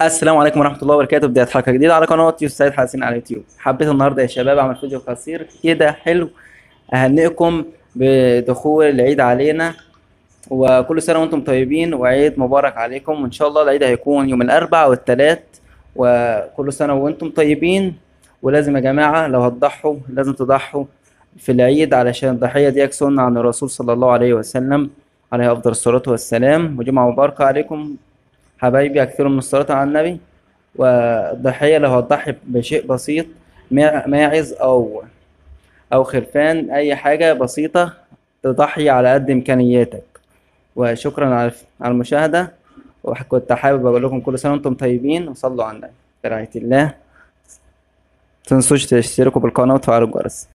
السلام عليكم ورحمة الله وبركاته. بداية حلقة جديدة على قناة يوسف سيد حسين على اليوتيوب. حبيت النهاردة يا شباب أعمل فيديو قصير كده حلو أهنئكم بدخول العيد علينا، وكل سنة وأنتم طيبين وعيد مبارك عليكم. وإن شاء الله العيد هيكون يوم الأربعاء والثلاث، وكل سنة وأنتم طيبين. ولازم يا جماعة لو هتضحوا لازم تضحوا في العيد، علشان الضحية دي سنة عن الرسول صلى الله عليه وسلم عليه أفضل الصلاة والسلام. وجمعة مباركة عليكم حبايبي، أكثروا من الصلاة على النبي. والضحية لو هتضحي بشيء بسيط، ماعز أو خرفان، أي حاجة بسيطة تضحي على قد إمكانياتك. وشكرا على المشاهدة. وكنت حابب أقول لكم كل سنة وأنتم طيبين، وصلوا على النبي في رعاية الله. متنسوش تشتركوا بالقناة وتفعلوا الجرس.